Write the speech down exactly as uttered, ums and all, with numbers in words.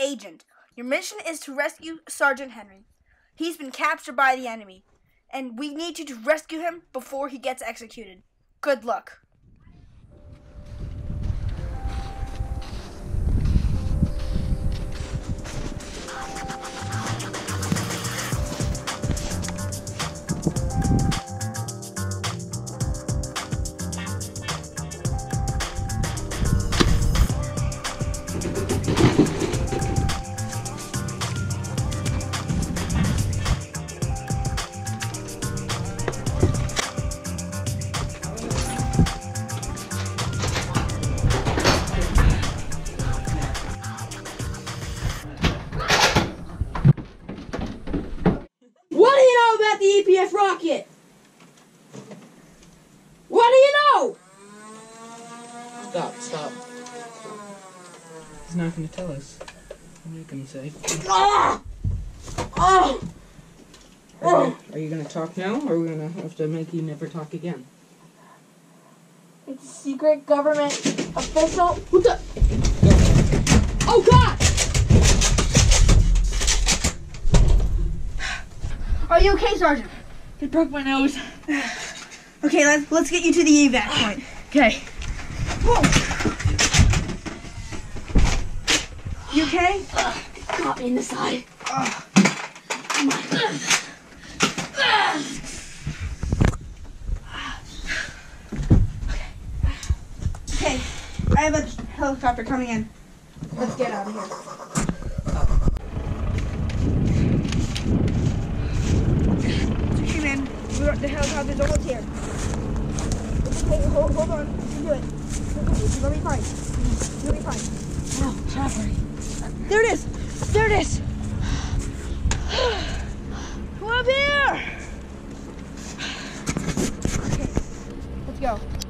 agent. Your mission is to rescue Sergeant Henry. He's been captured by the enemy, and we need you to rescue him before he gets executed. Good luck. What do you know about the E P F rocket? What do you know? Stop, stop. He's not going to tell us. What are you going to say? Ah! Ah! Are you, are you going to talk now, or are we going to have to make you never talk again? It's a secret government official. What the? Oh God! Are you okay, Sergeant? It broke my nose. Okay, let's let's get you to the evac point. Okay. Whoa. You okay? Uh, got me in the side. Uh, Come on. okay, I have a helicopter coming in. Let's get out of here. Hey man, we're, the helicopter's almost here. It's okay, hold, hold on, you can do it. You're gonna be fine. You'll be fine. Oh, sorry. There it is! There it is! Come up here! Okay, let's go.